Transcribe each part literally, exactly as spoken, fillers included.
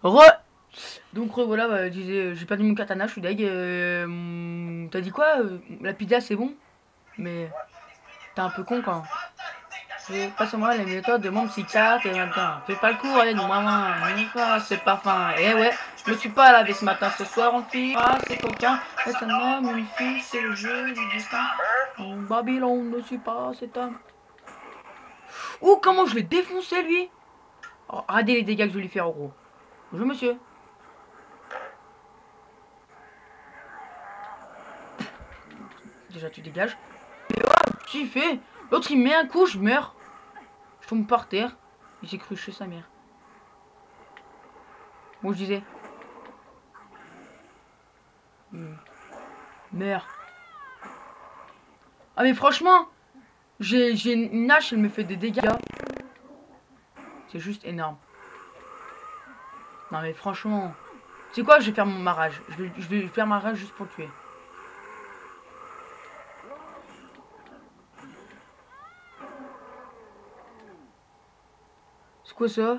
Re Donc re, voilà, bah, je disais, j'ai perdu mon katana, je suis deg. Euh, mon- T'as dit quoi? euh, La pizza c'est bon? Mais t'es un peu con quand. Je passe moi les méthodes de mon psychiatre et maintenant. Fais pas le cours avec moi, moi. Pas, c'est pas fin. Eh ouais, je me suis pas lavé ce matin, ce soir on fille. Ah, c'est coquin. Et c'est un homme, une fille, c'est le jeu du destin. En Babylone ne suis pas cet homme. Oh, comment je l'ai défoncé lui! Oh, regardez les dégâts que je vais lui faire en gros. Bonjour monsieur. Déjà tu dégages. Tu fais. L'autre il met un coup, je meurs. Je tombe par terre. Il s'est cru chez sa mère. Bon, je disais. Hmm. Meurs. Ah mais franchement, j'ai une hache, elle me fait des dégâts. C'est juste énorme. Non mais franchement. C'est quoi, je vais faire mon marrage. Je vais, je vais faire ma rage juste pour le tuer. C'est quoi ça?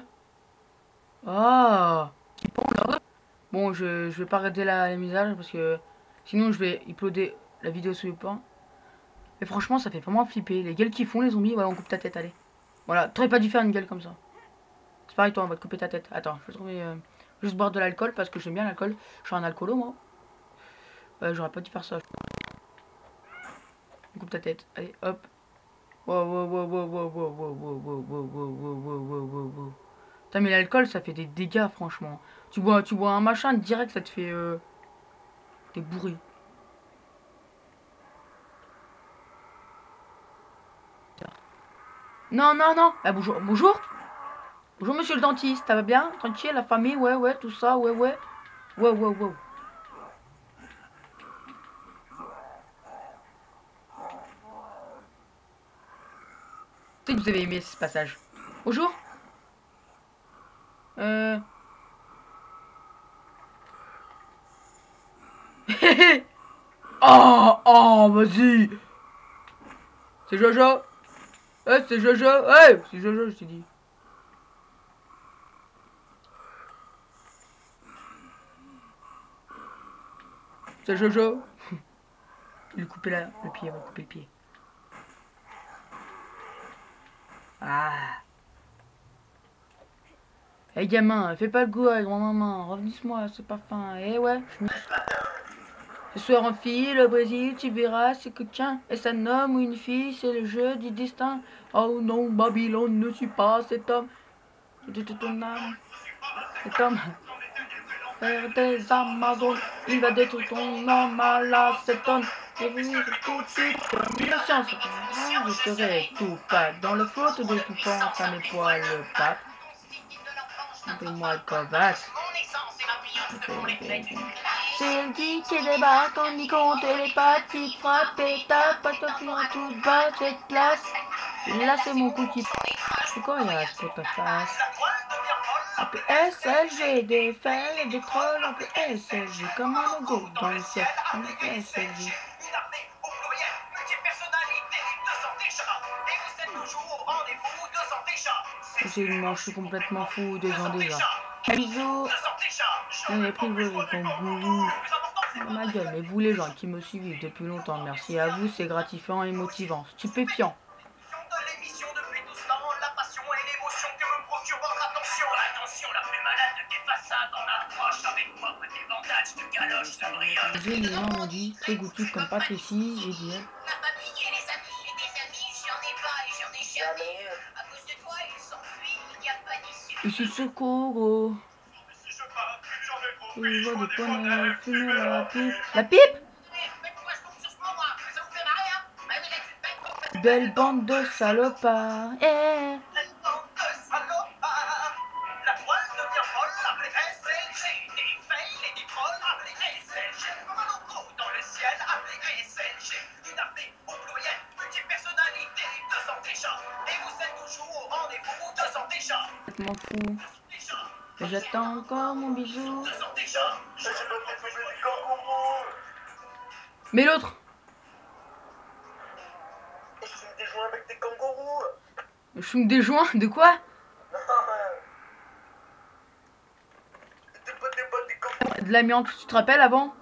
Ah. Bon, je, je vais pas arrêter la, la mise à jour parce que sinon je vais uploader la vidéo sur le point. Mais franchement, ça fait vraiment flipper. Les gueules qui font les zombies, voilà, on coupe ta tête, allez. Voilà, t'aurais pas dû faire une gueule comme ça. C'est pareil, toi, on va te couper ta tête. Attends, je vais trouver. Euh, juste boire de l'alcool parce que j'aime bien l'alcool. Je suis un alcoolo, moi. Ouais, j'aurais pas dû faire ça. On coupe ta tête. Allez, hop. Wow, wow, wow, wow, wow, wow, wow, wow, wow, wow, wow, wow, wow, wow, wow. Putain, mais l'alcool, ça fait des dégâts, franchement. Tu bois, tu bois un machin, direct, ça te fait. Euh, T'es bourré. Non, non, non. Ah, bonjour, bonjour. Bonjour, monsieur le dentiste. Ça va bien? Tranquille, la famille, ouais, ouais, tout ça, ouais, ouais. Ouais, ouais, ouais. C'est que vous avez aimé ce passage. Bonjour. Euh. Oh, oh, vas-y. C'est Jojo. Eh, c'est Jojo. Eh, c'est Jojo, je t'ai dit. C'est Jojo. Il lui coupait la, le pied, il va couper le pied. Ah. Eh hey, gamin, fais pas le goût avec grand-maman. Revenez-moi, c'est pas fin. Eh hey, ouais. Ce soir en fille, le Brésil, tu verras, c'est coquin. Est-ce un homme ou une fille? C'est le jeu du destin. Oh non, Babylone ne suis pas cet homme. De ton âme. Cet homme. Faire des Amazones, il va détruire ton âme à la cet homme. Et venir tout de suite, comme la science. Je serai tout pâte dans le faute de tout pense à mes poils pattes. Appelez-moi Kovacs. C'est elle qui débarque en y compte les petites frappes et tape, pas toi en toute bas, cette place. Là c'est mon coup qui. C'est quoi il reste pour ta face? Un peu S L G, des fers, des trolls, un peu S L G, comme un logo dans le ciel, un peu S L G. Absolument, je suis complètement fou, deux ans déjà. Bisous. On a pris le vol comme gourou. Ma gueule, mais vous les gens qui me suivent depuis longtemps, merci à vous, c'est gratifiant et motivant. Stupéfiant. J'ai les gens m'ont dit, très goûtu comme Patricie, j'ai dit. Ici secours, gros. Je vois des poneys fumer la pipe. La pipe? Belle bande de salopards. Eh. Je m'en fous. J'attends encore mon bijou. Mais l'autre. Je fume des joints avec des kangourous. Je fume des joints? De quoi? de l'amiante. Tu te rappelles avant?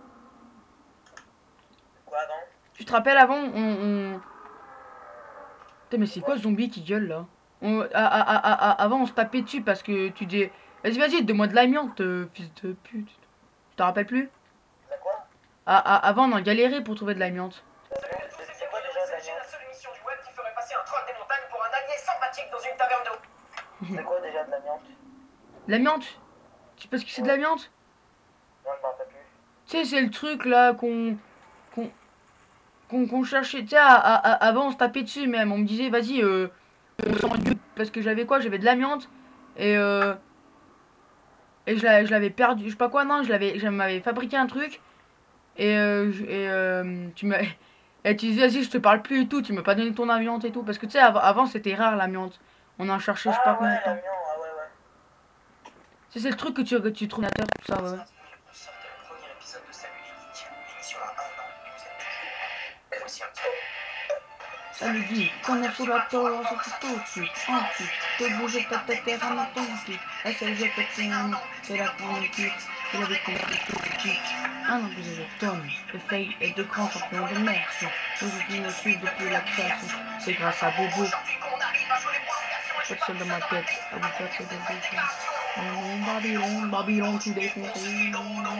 Quoi avant? Tu te rappelles avant on... on... Putain, mais c'est quoi ce zombie qui gueule là? on... a, a, a, a, Avant on se tapait dessus parce que tu dis... Vas-y, vas-y, donne-moi de l'amiante, euh, fils de pute. Tu t'en rappelles plus? De quoi? Ah, ah, avant on a galéré pour trouver de l'amiante. C'est quoi déjà de l'amiante? La seule émission du web qui ferait passer un troll des montagnes pour un allié sympathique dans une taverne d'eau. C'est quoi déjà de l'amiante? L'amiante? Tu sais pas ce que c'est de l'amiante? Non, je m'en rappelle plus. Tu sais, c'est le truc là qu'on... qu'on qu'on qu'on cherchait. Tu sais, avant on se tapait dessus même. On me disait, vas-y, euh... on s'en va parce que j'avais quoi? J'avais de l'amiante. Et euh... Et je l'avais perdu. Je sais pas quoi, non, je l'avais... Je m'avais fabriqué un truc. Et, euh, je- et euh, tu m'as... Et tu disais, vas-y, je te parle plus et tout. Tu m'as pas donné ton amiante et tout. Parce que tu sais, av avant c'était rare l'amiante. On en cherchait je sais pas Ah combien ouais, de temps. l'amiante, ah ouais, ouais. Tu sais, c'est le truc que tu, que tu trouves à terre, tout ça, ouais. ouais. On sort le premier épisode de Salut Geek. L'émission a un an et vous êtes toujours. Mais voici un petit peu. Salut dit, qu'on a sous la torre, c'est tout dessus. Ensuite, te bouger ta tête et ramène ton slip. La seule je peux c'est la grande équipe. Il avait compris tout petit. Un an plus de Tony, de Faye et de grands champions de merci. Aujourd'hui me suivent depuis la création. C'est grâce à Bobo. Pas de seul dans ma tête, à vous faire ces bébés. On Babylon, Babylon, tout défoncé.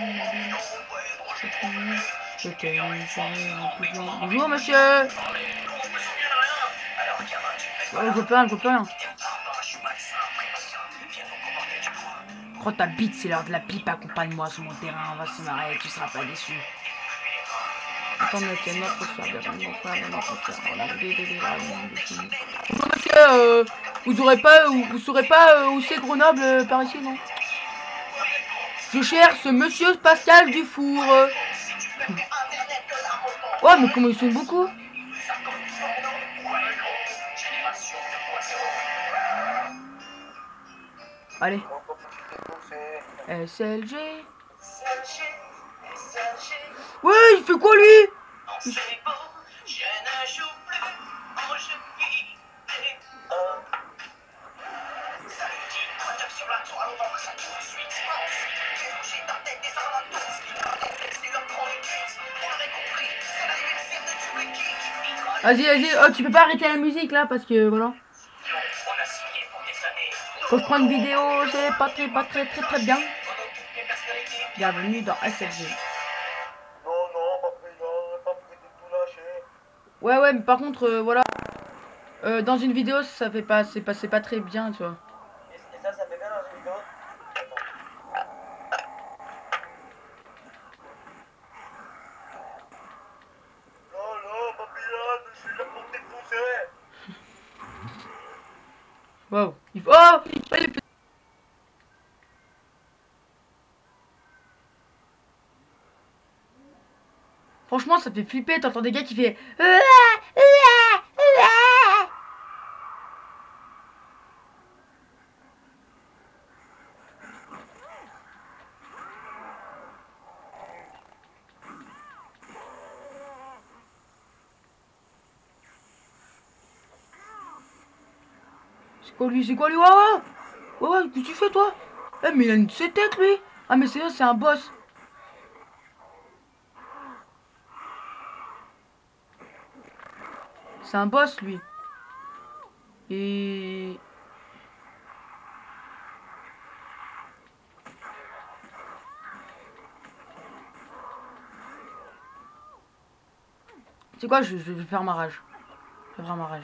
Je t'aime, une soirée en plus blanc. Bonjour monsieur. Oh, je veux plus rien, je veux plus rien. Prends ta bite, c'est l'heure de la pipe, accompagne-moi sur mon terrain, on va se marrer, tu seras pas déçu. Attends, mais c'est notre soir, mon frère, notre soir, on a des délires, bonjour monsieur, euh, vous aurez pas, vous, vous saurez pas euh, où c'est Grenoble euh, par ici, non? Je cherche monsieur Pascal Dufour. Oh, mais comment ils sont beaucoup? Allez. S L G. Ouais, il fait quoi lui? Il... Vas-y, vas-y, oh, tu peux pas arrêter la musique là parce que voilà. Quand je prends une vidéo, c'est pas très, pas très, très, très bien. Bienvenue dans S L G. Non, non, pas pris, non, pas pris de tout lâcher. Ouais, ouais, mais par contre, euh, voilà. Euh, dans une vidéo, ça fait pas, c'est pas, c'est pas très bien, tu vois. Et, et ça, ça fait bien dans une vidéo? Non, non, papillon, je suis là pour te défoncer. Waouh. Il faut... Oh, il est... Franchement, ça fait flipper. T'entends des gars qui fait... C'est quoi lui? C'est quoi lui? Ouais, ouais. Ouais, ouais, qu'est-ce que tu fais toi? Eh, mais il a une de ses têtes lui. Ah, mais c'est c'est un boss. C'est un boss lui. Et... C'est quoi? Je, je vais faire ma rage. Je vais faire ma rage.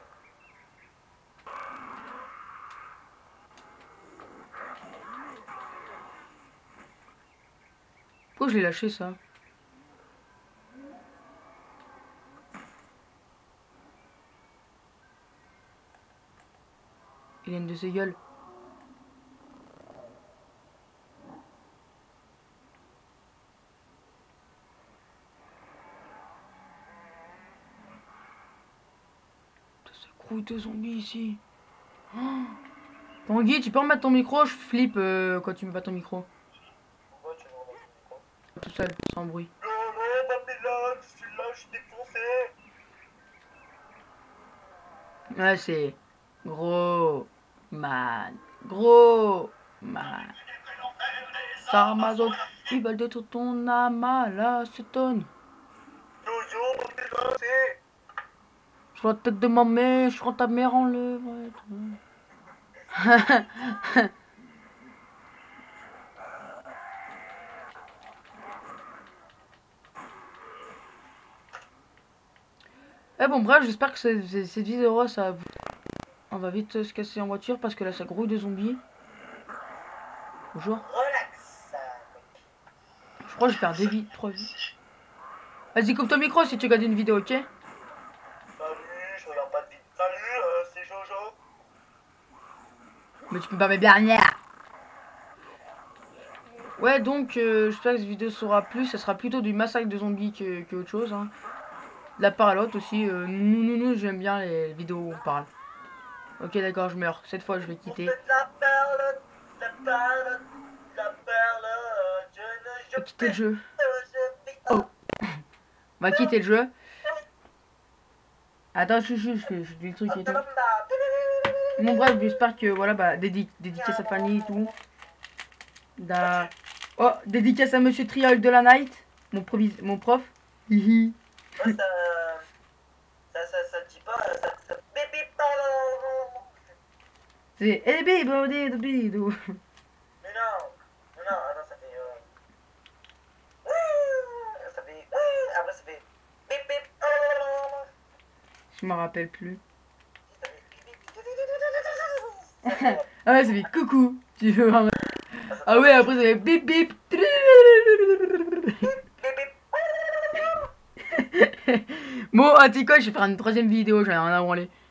Pourquoi je l'ai lâché ça? Il a une de ses gueules. Ça grouille de zombies ici. Oh. Tanguy, tu peux remettre ton micro? Je flippe euh, quand tu mets pas ton micro. Pourquoi tu veux remettre ton micro? Tout seul, sans bruit. Non, non, papillon, je suis là, je suis défoncé. Ouais, c'est gros man. Gros man. Sarmazo. Ils veulent détruire ton âme, là, c'est tonne. Sur la tête de ma mère, je rends ta mère en l'œuvre. Eh bon, bref, j'espère que cette, cette vidéo, ça vous... On va vite se casser en voiture parce que là, ça grouille de zombies. Bonjour. Relax. Je crois que je vais faire des vies, trois vies. Vas-y, coupe ton micro si tu regardes une vidéo, ok? Salut, je regarde pas de vidéo. Salut, euh, c'est Jojo. Mais tu me permets bien rien. Ouais, donc, euh, j'espère que cette vidéo sera plus. Ça sera plutôt du massacre de zombies que, que autre chose. Hein. De la part à l'autre aussi. Euh, nous, nous, nous, j'aime bien les vidéos où on parle. Ok, d'accord, je meurs. Cette fois, je vais quitter. La perle, la perle, la perle, je ne On va quitter le jeu. Oh. On va quitter le jeu. Attends, je, je, je fais, je fais le truc et tout. Bon, bref, j'espère que, voilà, bah, dédi dédicace à Fanny et tout. Da... Oh, dédicace à Monsieur Trial de la Night, mon, provis mon prof. Hihi. Ça, ça, ça, ça dit pas, ça, ça... C'est eh bido bido bido. Mais non, non, non, attends, ça fait... Euh... Ça fait... Après, ça fait... Bip, bip. Je m'en rappelle plus. Ah ouais, ça fait coucou. Tu veux vraiment... Ah ouais, après ça fait bip bip. Bon, ah, tu sais quoi, je vais faire une troisième vidéo, j'en ai rien à branler.